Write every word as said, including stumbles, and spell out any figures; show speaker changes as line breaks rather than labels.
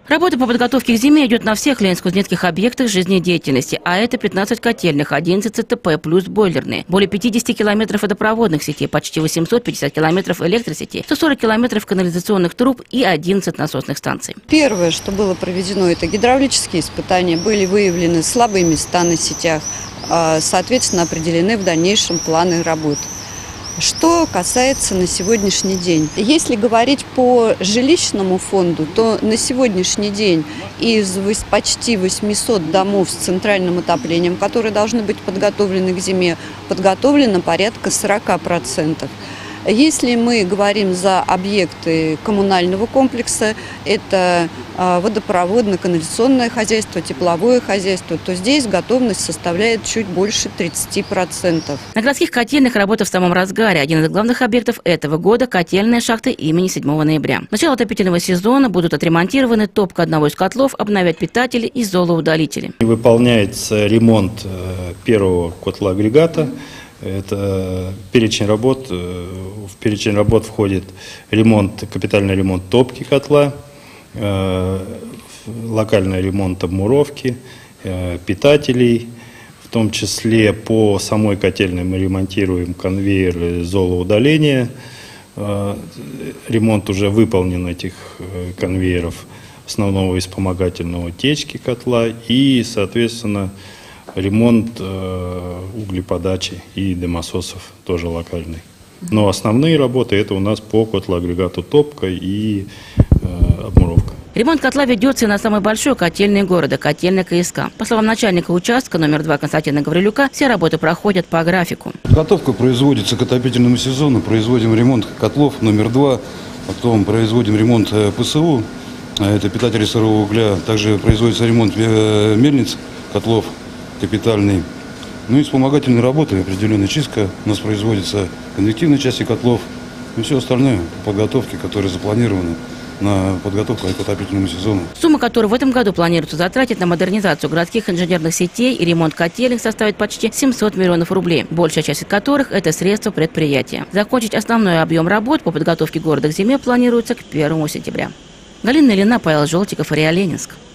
Работа по подготовке к зиме идет на всех ленинско-кузнецких объектах жизнедеятельности, а это пятнадцать котельных, одиннадцать ЦТП плюс бойлерные, более пятидесяти километров водопроводных сетей, почти восемьсот пятьдесят километров электросетей, сто сорок километров канализационных труб и одиннадцать насосных станций.
Первое, что было проведено, это гидравлические испытания. Были выявлены слабые места на сетях, соответственно, определены в дальнейшем планы работ. Что касается на сегодняшний день. Если говорить по жилищному фонду, то на сегодняшний день из почти восьмисот домов с центральным отоплением, которые должны быть подготовлены к зиме, подготовлено порядка сорока процентов. Если мы говорим за объекты коммунального комплекса, это водопроводно-канализационное хозяйство, тепловое хозяйство, то здесь готовность составляет чуть больше тридцати процентов.
На городских котельных работа в самом разгаре. Один из главных объектов этого года – котельная шахта имени седьмого ноября. С начала отопительного сезона будут отремонтированы топка одного из котлов, обновят питатели и золоудалители.
Выполняется ремонт первого котла-агрегата. Это перечень работ. В перечень работ входит ремонт, капитальный ремонт топки котла, локальный ремонт обмуровки, питателей. В том числе по самой котельной мы ремонтируем конвейер золоудаления. Ремонт уже выполнен этих конвейеров основного и вспомогательного течки котла и, соответственно, ремонт э, углеподачи и дымососов тоже локальный. Но основные работы это у нас по котлоагрегату топка и э, обмуровка.
Ремонт котла ведется и на самой большой котельной города – котельной КСК. По словам начальника участка номер два Константина Гаврилюка, все работы проходят по графику.
Подготовка производится к отопительному сезону. Производим ремонт котлов номер два, потом производим ремонт ПСУ, это питатели сырого угля. Также производится ремонт мельниц котлов капитальный. Ну и вспомогательные работы, определенная чистка. У нас производится конвективной части котлов и все остальное подготовки, которые запланированы на подготовку к отопительному сезону.
Сумма, которую в этом году планируется затратить на модернизацию городских инженерных сетей и ремонт котелек, составит почти семьсот миллионов рублей, большая часть из которых – это средства предприятия. Закончить основной объем работ по подготовке города к зиме планируется к первому сентября. Галина Ильина, Павел Желтиков, РИА Ленинск.